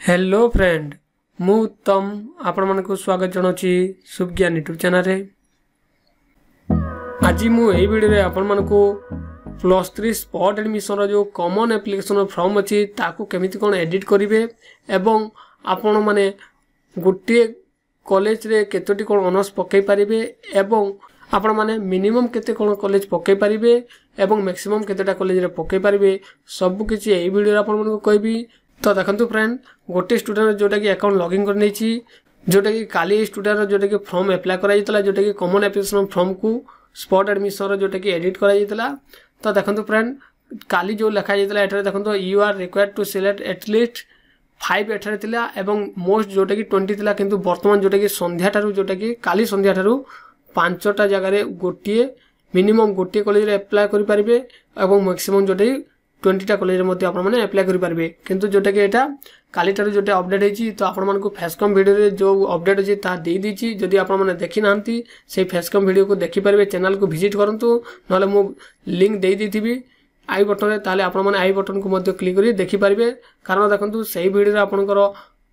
Hello friend मु उत्तम आपण मानक स्वागत जनावि सुज्ञान यूट्यूब चैनल रे। आज मु एई वीडियो रे आपण मानक +3 स्पॉट एडमिशन रो जो कॉमन एप्लिकेशन फॉर्म अछि ताकू केमिति कोन एडिट करिवे एवं आपण माने गुटे कॉलेज रे केतोटी कोन ऑनर्स पकई परिबे एवं आपण माने मिनिमम केते कोन कॉलेज पकई परिबे एवं मैक्सिमम केतेटा कॉलेज रे पकई परिबे सब किछि एई वीडियो रे आपण मानक कहबी। तो देखो फ्रेंड गोटे स्टूडेंट जोटा कि अकाउंट लॉगिन कर नहीं जोटा कि काली स्टूडेंट जोटा कि फॉर्म अप्लाई कराइला जोटा कि कॉमन एप्लिकेशन फॉर्म को स्पॉट एडमिशन जोटा कि एडिट कराइला। तो देखो फ्रेंड काली जो लिखा जाता है देखो you are required to select at least 5 एठारे थिला एवं मोस्ट जोटा कि 20 थिला किंतु वर्तमान जोटा कि संध्या ठारू जोटा कि काली संध्या ठारू 5टा जगह रे गोटिए मिनिमम गोटिए कॉलेज रे अप्लाई करि परिबे एवं मैक्सिमम जोटा 20टा कॉलेज मध्ये आपण माने अप्लाई करि परिबे किंतु जोटा कि एटा काली ठारू जोटा अपडेट हेची। तो आपण मानको फेसकम वीडियो रे जो अपडेट अछि ता देई दीची जदि आपण माने देखि नांती से फेसकम वीडियो को देखि परिबे चैनल को विजिट करंतु नले मो लिंक देई दीथिबी आई बटन रे ताले आपण माने आई बटन को मध्ये क्लिक करी देखि परिबे कारण देखंतु सेही वीडियो रे आपनकर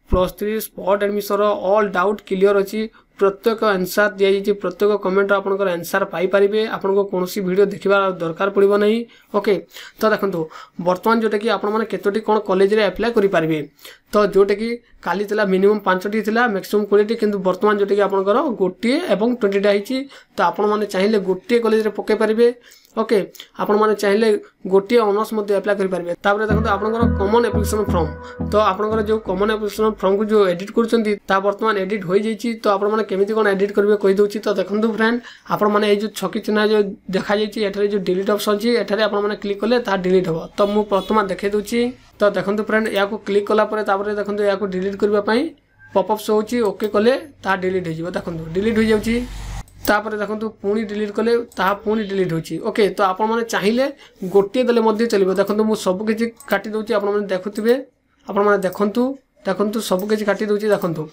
+3 spot admission all doubt clear अछि प्रत्येक आंसर दिया जाइए प्रत्येक कमेंट आपनकर आंसर पाई परिबे आपन को कोनोसी वीडियो देखिबा दरकार पड़िबो नहीं। ओके तो देखंतु वर्तमान जोटा कि आपण माने केतोटी कोन कॉलेज रे अप्लाई करि परिबे तो जोटा कि काली थिला मिनिमम 5टी थिला मैक्सिमम 20टी किंतु वर्तमान जोटा कि आपनकर गोटिए एवं 20टा हिची। तो आपण माने चाहिए गोटिए कॉलेज रे पके परिबे। ओके आपण माने चाहिए गोटिए ऑनर्स मध्ये अप्लाई करि परिबे। तापर देखंतु आपनकर कॉमन एप्लिकेशन फॉर्म तो आपनकर जो कॉमन एप्लिकेशन फॉर्म को जो एडिट करचंती ता वर्तमान एडिट होई जाईची। तो आपण माने केमिति कोन एडिट करबे कहि दोची। तो देखंतु फ्रेंड आपण माने ए जो छकी चिन्ह जो देखा जाईची एठारे जो डिलीट ऑप्शन अछि एठारे आपण माने क्लिक करले ता डिलीट हो। तो मु प्रथम देखै दोची। तो देखंतु फ्रेंड या को क्लिक कला परे तापर देखंतु या को डिलीट करबा पई पॉपअप शो होची ओके कले ता डिलीट हो जिवो। देखंतु डिलीट हो जाउची तापर देखंतु पुणी डिलीट कले ता पुणी डिलीट होची। ओके तो आपण माने चाहिए गोटे दले मध्ये चलिबो। देखंतु मु सब किछि काटी दोची आपण माने देखुथिबे आपण माने देखंतु सब किछि काटी दोची।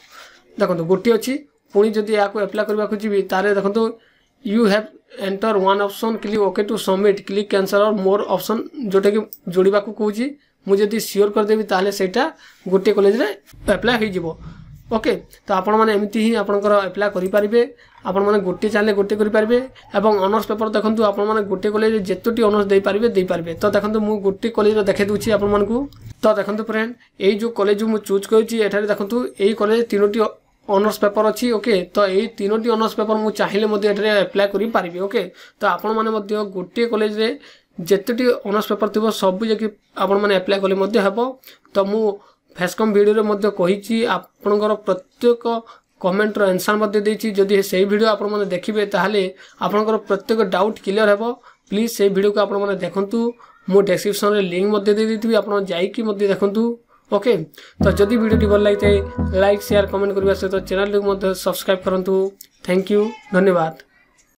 देखंतु गोटे अछि पुणी जदि या को अप्लाई करबा को जिवि तारे देखंतु you have enter one option click okay to submit click cancel or more option जोटा कि जोड़ीबा को कहूची मु जदि श्योर कर देबी ताले सेटा गोटे कॉलेज रे अप्लाई होई जिवो। ओके तो आपण माने एमिति ही आपनकर अप्लाई करि परिबे आपण माने गोटे चाले गोटे करि परिबे एवं ऑनर्स पेपर देखंतु आपण माने गोटे कॉलेज जेतोटी ऑनर्स दे परिबे। तो देखंतु मु गोटे कॉलेज रे देखै दुची आपण मानकू। तो देखंतु फ्रेंड एई जो कॉलेज मु चूज करछि एठारे देखंतु एई कॉलेज तीनोटी ऑनर्स पेपर अछि। ओके तो एई तीनोटी ऑनर्स पेपर मु चाहिले मध्ये एठारे अप्लाई करि परिबे। ओके तो आपण माने मध्ये गोटे कॉलेज रे जेतोटी ऑनर्स पेपर थिबो सब जे कि आपण माने अप्लाई कले मध्ये हेबो। तो मु फेसकम वीडियो रे मध्ये कहिछि आपनकर प्रत्येक कमेंट रो आंसर मध्ये देछि जदि सेही वीडियो आपण माने देखिबे ताहाले आपनकर प्रत्येक डाउट क्लियर हेबो। प्लीज से वीडियो को आपण माने देखंतु मु डिस्क्रिप्शन रे लिंक मध्ये दे देथिबी आपण जाई कि मध्ये देखंतु। ओके तो जदि वीडियो भल लागिते लाइक शेयर कमेंट करबा सहित चैनल को मध्ये सब्सक्राइब करंतु। थैंक यू धन्यवाद।